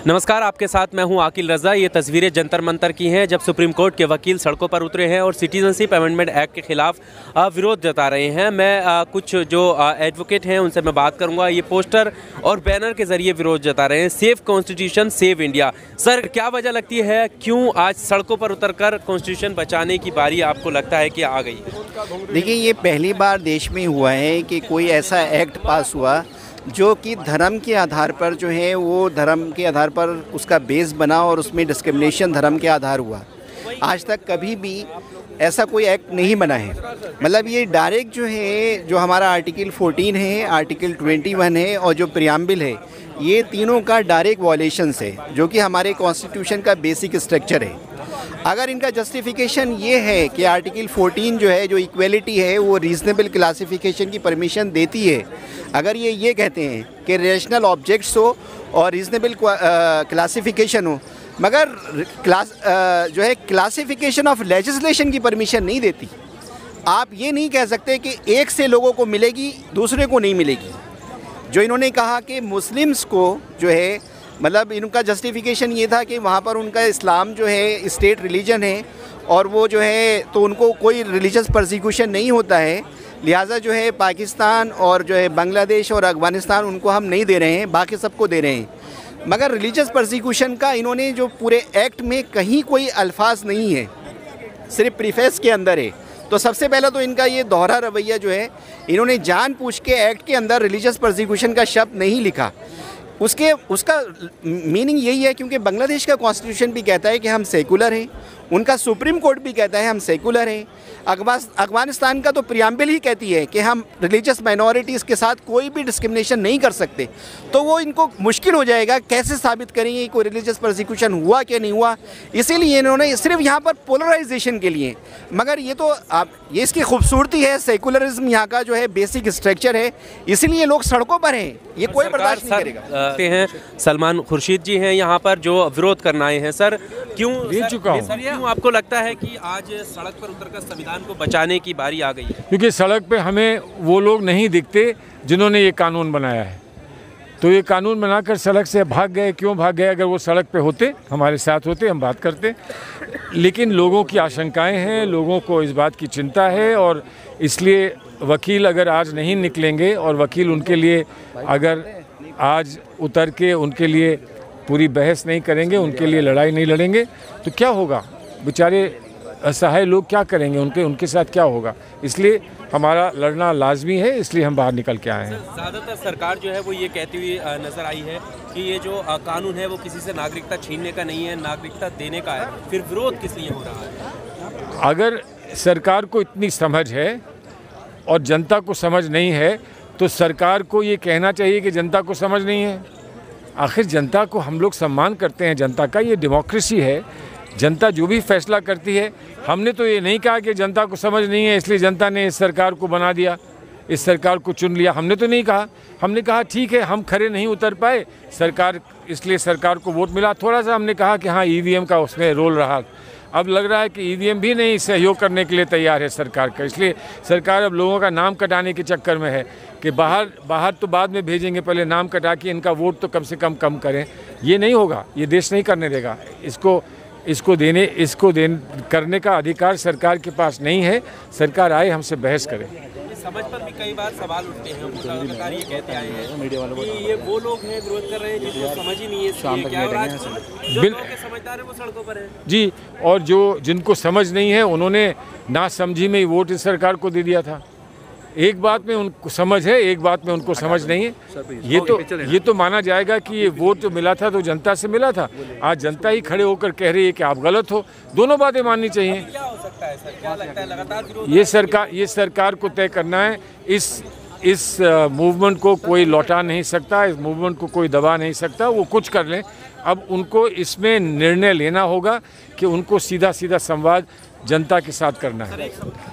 नमस्कार, आपके साथ मैं हूं आकिल रज़ा। ये तस्वीरें जंतर मंतर की हैं जब सुप्रीम कोर्ट के वकील सड़कों पर उतरे हैं और सिटीजनशिप अमेंडमेंट एक्ट के खिलाफ विरोध जता रहे हैं। मैं कुछ जो एडवोकेट हैं उनसे मैं बात करूंगा। ये पोस्टर और बैनर के जरिए विरोध जता रहे हैं, save constitution save India. Sir, क्या वजह लगती है, क्यों आज सड़कों पर उतरकर कॉन्स्टिट्यूशन बचाने की बारी आपको लगता है कि आ गई है? देखिए, ये पहली बार देश में हुआ है कि कोई ऐसा एक्ट पास हुआ जो कि धर्म के आधार पर जो है वो धर्म के आधार पर उसका बेस बना और उसमें डिस्क्रिमिनेशन धर्म के आधार हुआ। आज तक कभी भी ऐसा कोई एक्ट नहीं बना है। मतलब ये डायरेक्ट जो है, जो हमारा आर्टिकल 14 है, आर्टिकल 21 है और जो प्रियम्बल है, ये तीनों का डायरेक्ट वॉलेशंस है जो कि हमारे कॉन्स्टिट्यूशन का बेसिक स्ट्रक्चर है। अगर इनका जस्टिफिकेशन ये है कि आर्टिकल 14 जो है, जो इक्वलिटी है, वो रीजनेबल क्लासिफिकेशन की परमिशन देती है, अगर ये कहते हैं कि रेशनल ऑब्जेक्ट्स हो और रीजनेबल क्लासिफिकेशन हो, मगर जो है क्लासिफिकेशन ऑफ लेजिस्लेशन की परमिशन नहीं देती। आप ये नहीं कह सकते कि एक से लोगों को मिलेगी, दूसरे को नहीं मिलेगी। जो इन्होंने कहा कि मुस्लिम्स को जो है, मतलब इनका जस्टिफिकेशन ये था कि वहाँ पर उनका इस्लाम जो है स्टेट रिलीजन है और वो जो है तो उनको कोई रिलीजियस परसिक्यूशन नहीं होता है, लिहाजा जो है पाकिस्तान और जो है बांग्लादेश और अफ़गानिस्तान उनको हम नहीं दे रहे हैं, बाकी सबको दे रहे हैं। मगर रिलीजियस परसिक्यूशन का इन्होंने जो पूरे एक्ट में कहीं कोई अल्फाज नहीं है, सिर्फ प्रीफेस के अंदर है। तो सबसे पहला तो इनका ये दोहरा रवैया जो है, इन्होंने जानबूझ के एक्ट के अंदर रिलीजियस परसिक्यूशन का शब्द नहीं लिखा। उसका मीनिंग यही है क्योंकि बांग्लादेश का कॉन्स्टिट्यूशन भी कहता है कि हम सेकुलर हैं, उनका सुप्रीम कोर्ट भी कहता है हम सेकुलर हैं। अफ़गानिस्तान का तो प्रियम्बल ही कहती है कि हम रिलीजियस माइनॉरिटीज़ के साथ कोई भी डिस्क्रिमिनेशन नहीं कर सकते। तो वो इनको मुश्किल हो जाएगा, कैसे साबित करेंगे कि कोई रिलीजियस परसिक्यूशन हुआ कि नहीं हुआ। इसीलिए इन्होंने सिर्फ यहाँ पर पोलराइजेशन के लिए, मगर ये तो ये इसकी खूबसूरती है, सेकुलरिज्म यहाँ का जो है बेसिक स्ट्रक्चर है, इसीलिए लोग सड़कों पर हैं। ये कोई बर्दाश्त नहीं करेगा। हैं सलमान खुर्शीद जी हैं यहाँ पर जो विरोध करना आए हैं। सर, क्यों आपको लगता है कि आज सड़क पर उतरकर संविधान को बचाने की बारी आ गई है? क्योंकि सड़क पे हमें वो लोग नहीं दिखते जिन्होंने ये कानून बनाया है। तो ये कानून बनाकर सड़क से भाग गए। क्यों भाग गए? अगर वो सड़क पे होते, हमारे साथ होते, हम बात करते। लेकिन लोगों की आशंकाएं हैं, लोगों को इस बात की चिंता है और इसलिए वकील अगर आज नहीं निकलेंगे और वकील उनके लिए अगर आज उतर के उनके लिए पूरी बहस नहीं करेंगे, उनके लिए लड़ाई नहीं लड़ेंगे, तो क्या होगा? बेचारे असहाय लोग क्या करेंगे? उनके साथ क्या होगा? इसलिए हमारा लड़ना लाजमी है, इसलिए हम बाहर निकल के आए हैं। ज़्यादातर सरकार जो है वो ये कहती हुई नज़र आई है कि ये जो कानून है वो किसी से नागरिकता छीनने का नहीं है, नागरिकता देने का है। फिर विरोध किस लिए हो रहा है? अगर सरकार को इतनी समझ है और जनता को समझ नहीं है तो सरकार को ये कहना चाहिए कि जनता को समझ नहीं है। आखिर जनता को हम लोग सम्मान करते हैं, जनता का ये डेमोक्रेसी है। जनता जो भी फैसला करती है, हमने तो ये नहीं कहा कि जनता को समझ नहीं है इसलिए जनता ने इस सरकार को बना दिया, इस सरकार को चुन लिया। हमने तो नहीं कहा। हमने कहा ठीक है, हम खड़े नहीं उतर पाए सरकार, इसलिए सरकार को वोट मिला। थोड़ा सा हमने कहा कि हाँ, ईवीएम का उसमें रोल रहा। अब लग रहा है कि ईवीएम भी नहीं सहयोग करने के लिए तैयार है सरकार का। इसलिए सरकार अब लोगों का नाम कटाने के चक्कर में है कि बाहर तो बाद में भेजेंगे, पहले नाम कटा के इनका वोट तो कम से कम करें। ये नहीं होगा, ये देश नहीं करने देगा। इसको करने का अधिकार सरकार के पास नहीं है। सरकार आए, हमसे बहस करे। समझ पर भी कई बार सवाल उठते हैं, सरकार ये कहते आए हैं कि ये वो लोग हैं विरोध कर रहे हैं जिनको समझ ही नहीं है। जो लोग समझदार हैं वो सड़कों पर हैं जी, और जिनको समझ नहीं है उन्होंने नासमझी में ही वोट इस सरकार को दे दिया था। एक बात में उनको समझ है, एक बात में उनको समझ नहीं है। ये तो माना जाएगा कि ये वोट जो मिला था तो जनता से मिला था। आज जनता ही खड़े होकर कह रही है कि आप गलत हो। दोनों बातें माननी चाहिए। क्या हो सकता है सर? क्या लगता है लगातार ये सरकार को तय करना है। इस मूवमेंट को कोई लौटा नहीं सकता, इस मूवमेंट को कोई दबा नहीं सकता। वो कुछ कर लें, अब उनको इसमें निर्णय लेना होगा कि उनको सीधा संवाद जनता के साथ करना है।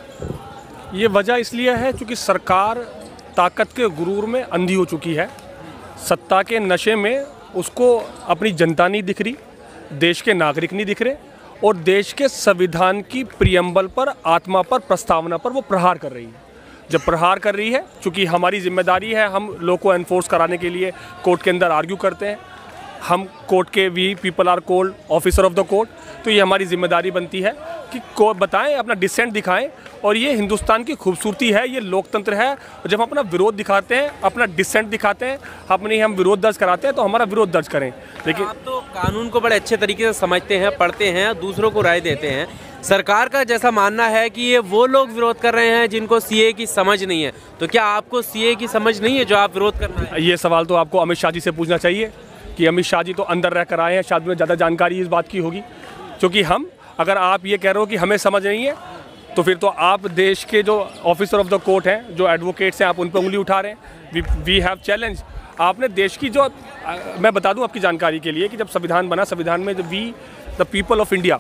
ये वजह इसलिए है क्योंकि सरकार ताकत के गुरूर में अंधी हो चुकी है। सत्ता के नशे में उसको अपनी जनता नहीं दिख रही, देश के नागरिक नहीं दिख रहे और देश के संविधान की प्रियम्बल पर, आत्मा पर, प्रस्तावना पर वो प्रहार कर रही है। जब प्रहार कर रही है, चूँकि हमारी जिम्मेदारी है, हम लोग को एनफोर्स कराने के लिए कोर्ट के अंदर आर्ग्यू करते हैं, हम कोर्ट के, we people are called officer of the court, तो ये हमारी जिम्मेदारी बनती है कि को बताएं, अपना डिसेंट दिखाएं। और ये हिंदुस्तान की खूबसूरती है, ये लोकतंत्र है। और जब हम अपना विरोध दिखाते हैं, अपना डिसेंट दिखाते हैं, हम विरोध दर्ज कराते हैं, तो हमारा विरोध दर्ज करें। लेकिन आप तो कानून को बड़े अच्छे तरीके से समझते हैं, पढ़ते हैं, दूसरों को राय देते हैं। सरकार का जैसा मानना है कि ये वो लोग विरोध कर रहे हैं जिनको सीए की समझ नहीं है, तो क्या आपको सीए की समझ नहीं है जो आप विरोध करना है? ये सवाल तो आपको अमित शाह जी से पूछना चाहिए कि अमित शाह जी तो अंदर रह कर आए हैं, शायद उन्हें ज़्यादा जानकारी इस बात की होगी। क्योंकि अगर आप ये कह रहे हो कि हमें समझ नहीं है, तो फिर तो आप देश के जो ऑफिसर ऑफ द कोर्ट हैं, जो एडवोकेट्स हैं, आप उन पर उंगली उठा रहे हैं। We have challenge. आपने देश की जो, मैं बता दूं आपकी जानकारी के लिए कि जब संविधान बना, संविधान में जब we the people of India,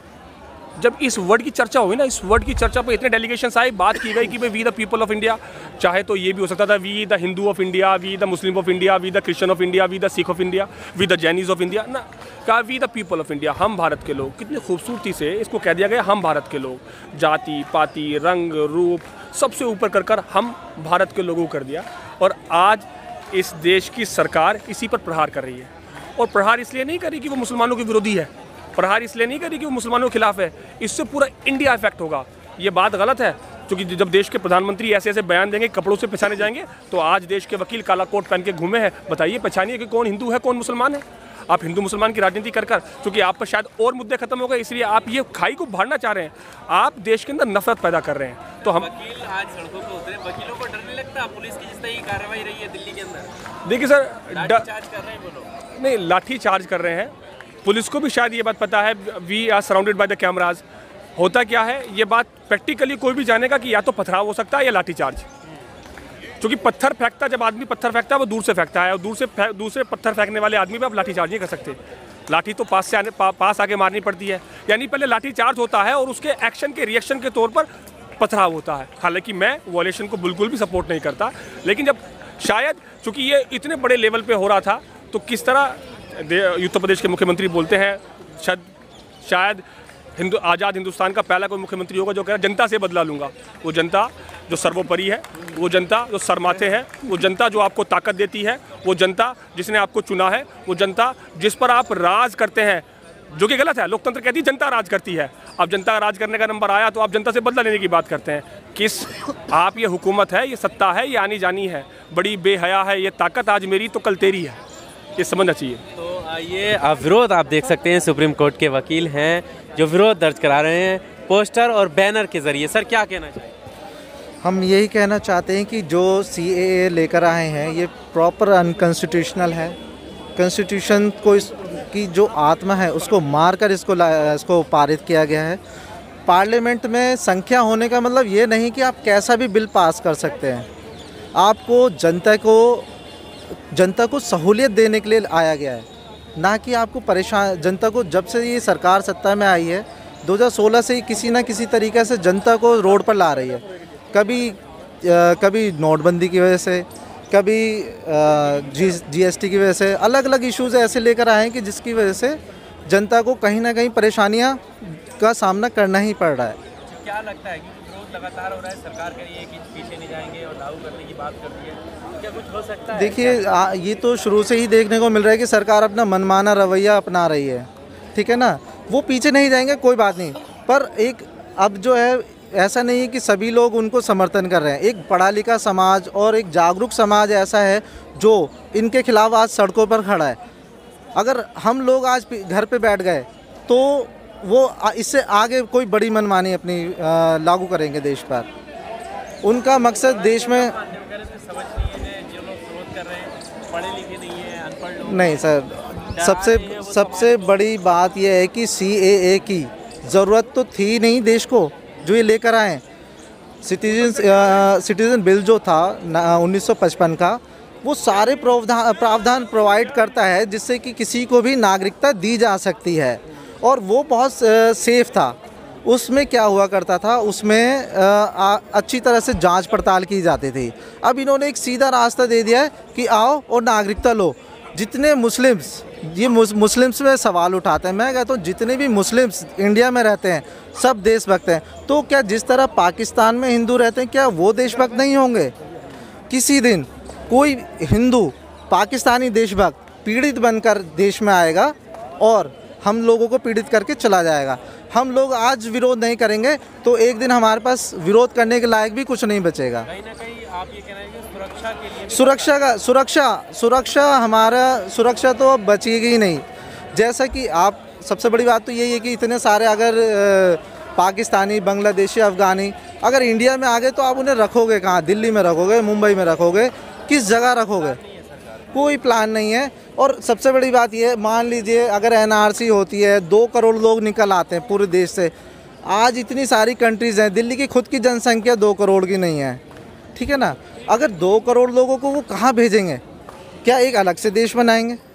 जब इस वर्ड की चर्चा हुई ना, इस वर्ड की चर्चा पर इतने डेलीगेशंस आए, बात की गई कि भाई we the people of India, चाहे तो ये भी हो सकता था we the Hindu of India, we the Muslim of India, we the Christian of India, we the Sikh of India, we the Jainis of India, ना, कहा we the people of India, हम भारत के लोग। कितनी खूबसूरती से इसको कह दिया गया, हम भारत के लोग। जाति पाति रंग रूप सबसे ऊपर कर हम भारत के लोगों को कर दिया। और आज इस देश की सरकार इसी पर प्रहार कर रही है। और प्रहार इसलिए नहीं कर रही कि वो मुसलमानों के विरोधी है, प्रहार इसलिए नहीं करी कि वो मुसलमानों के खिलाफ है, इससे पूरा इंडिया इफेक्ट होगा। ये बात गलत है, क्योंकि जब देश के प्रधानमंत्री ऐसे ऐसे बयान देंगे, कपड़ों से पहचाने जाएंगे, तो आज देश के वकील काला कोट पहन के घूमे हैं। बताइए, पहचानिए कि कौन हिंदू है, कौन मुसलमान है। आप हिंदू मुसलमान की राजनीति कर क्योंकि आप पर शायद और मुद्दे खत्म हो गए, इसलिए आप ये खाई को भाड़ना चाह रहे हैं, आप देश के अंदर नफरत पैदा कर रहे हैं। तो हम वकील आज सड़कों पर उतरे, वकीलों को डर नहीं लगता पुलिस की जिस तरह की कार्रवाई रही है दिल्ली के अंदर? देखिए सर, लाठीचार्ज कर रहे हैं वो लोग। नहीं, लाठी चार्ज कर रहे हैं, पुलिस को भी शायद ये बात पता है, we are surrounded by the cameras. होता क्या है, ये बात प्रैक्टिकली कोई भी जानेगा कि या तो पथराव हो सकता है या लाठीचार्ज। क्योंकि पत्थर फेंकता, जब आदमी पत्थर फेंकता है वो दूर से फेंकता है, और दूसरे पत्थर फेंकने वाले आदमी पे आप लाठीचार्ज नहीं कर सकते। लाठी तो पास आके मारनी पड़ती है, यानी पहले लाठीचार्ज होता है और उसके एक्शन के रिएक्शन के तौर पर पथराव होता है। हालांकि मैं वॉयलेशन को बिल्कुल भी सपोर्ट नहीं करता, लेकिन जब शायद चूँकि ये इतने बड़े लेवल पर हो रहा था, तो किस तरह उत्तर प्रदेश के मुख्यमंत्री बोलते हैं, शायद आज़ाद हिंदुस्तान का पहला कोई मुख्यमंत्री होगा जो कह रहा है जनता से बदला लूँगा। वो जनता जो सर्वोपरि है, वो जनता जो सरमाथे है, वो जनता जो आपको ताकत देती है, वो जनता जिसने आपको चुना है, वो जनता जिस पर आप राज करते हैं, जो कि गलत है। लोकतंत्र कहती है जनता राज करती है। अब जनता राज करने का नंबर आया तो आप जनता से बदला लेने की बात करते हैं। किस आप, ये हुकूमत है, ये सत्ता है, ये आनी जानी है, बड़ी बेहया है, ये ताकत आज मेरी तो कल तेरी है, ये समझना चाहिए। तो ये विरोध आप देख सकते हैं, सुप्रीम कोर्ट के वकील हैं जो विरोध दर्ज करा रहे हैं पोस्टर और बैनर के जरिए। सर, क्या कहना चाहिए? हम यही कहना चाहते हैं कि जो सीएए लेकर आए हैं ये प्रॉपर अनकॉन्स्टिट्यूशनल है। कॉन्स्टिट्यूशन को की जो आत्मा है उसको मारकर इसको पारित किया गया है। पार्लियामेंट में संख्या होने का मतलब ये नहीं कि आप कैसा भी बिल पास कर सकते हैं। आपको जनता को सहूलियत देने के लिए आया गया है, ना कि आपको परेशान। जनता को, जब से ये सरकार सत्ता में आई है 2016 से ही किसी ना किसी तरीक़े से जनता को रोड पर ला रही है। कभी नोटबंदी की वजह से, कभी जीएसटी की वजह से, अलग अलग इश्यूज़ ऐसे लेकर आए हैं कि जिसकी वजह से जनता को कहीं ना कहीं परेशानियां का सामना करना ही पड़ रहा है। क्या लगता है कि विरोध लगातार हो रहा है, सरकार कह रही है कि पीछे नहीं जाएंगे और लागू करने की बात कर रही है, क्या कुछ हो सकता है? देखिए, ये तो शुरू से ही देखने को मिल रहा है कि सरकार अपना मनमाना रवैया अपना रही है, ठीक है ना। वो पीछे नहीं जाएंगे, कोई बात नहीं, पर एक अब जो है ऐसा नहीं है कि सभी लोग उनको समर्थन कर रहे हैं। एक पढ़ा लिखा समाज और एक जागरूक समाज ऐसा है जो इनके खिलाफ आज सड़कों पर खड़ा है। अगर हम लोग आज घर पे बैठ गए तो वो इससे आगे कोई बड़ी मनमानी अपनी लागू करेंगे देश पर। उनका मकसद देश में नहीं सर, सबसे बड़ी बात यह है कि सीएए की ज़रूरत तो थी नहीं देश को, जो ये लेकर आए। सिटीजन बिल जो था 1955 का, वो सारे प्रावधान प्रोवाइड करता है जिससे कि किसी को भी नागरिकता दी जा सकती है, और वो बहुत सेफ था। उसमें क्या हुआ करता था, उसमें अच्छी तरह से जांच पड़ताल की जाती थी। अब इन्होंने एक सीधा रास्ता दे दिया है कि आओ और नागरिकता लो। जितने मुस्लिम्स, ये मुस्लिम्स में सवाल उठाते हैं, मैं कहता हूँ जितने भी मुस्लिम्स इंडिया में रहते हैं सब देशभक्त हैं। तो क्या जिस तरह पाकिस्तान में हिंदू रहते हैं, क्या वो देशभक्त नहीं होंगे? किसी दिन कोई हिंदू पाकिस्तानी देशभक्त पीड़ित बनकर देश में आएगा और हम लोगों को पीड़ित करके चला जाएगा। हम लोग आज विरोध नहीं करेंगे तो एक दिन हमारे पास विरोध करने के लायक भी कुछ नहीं बचेगा। कहीं ना कहीं आप ये कह रहे हैं कि सुरक्षा के लिए सुरक्षा तो अब बचेगी ही नहीं। जैसा कि आप, सबसे बड़ी बात तो यही है कि इतने सारे अगर पाकिस्तानी, बांग्लादेशी, अफ़गानी अगर इंडिया में आ गए तो आप उन्हें रखोगे कहाँ? दिल्ली में रखोगे, मुंबई में रखोगे, किस जगह रखोगे? कोई प्लान नहीं है। और सबसे बड़ी बात यह है, मान लीजिए अगर एनआरसी होती है, 2 करोड़ लोग निकल आते हैं पूरे देश से। आज इतनी सारी कंट्रीज़ हैं, दिल्ली की खुद की जनसंख्या 2 करोड़ की नहीं है, ठीक है ना? अगर 2 करोड़ लोगों को वो कहाँ भेजेंगे? क्या एक अलग से देश बनाएंगे?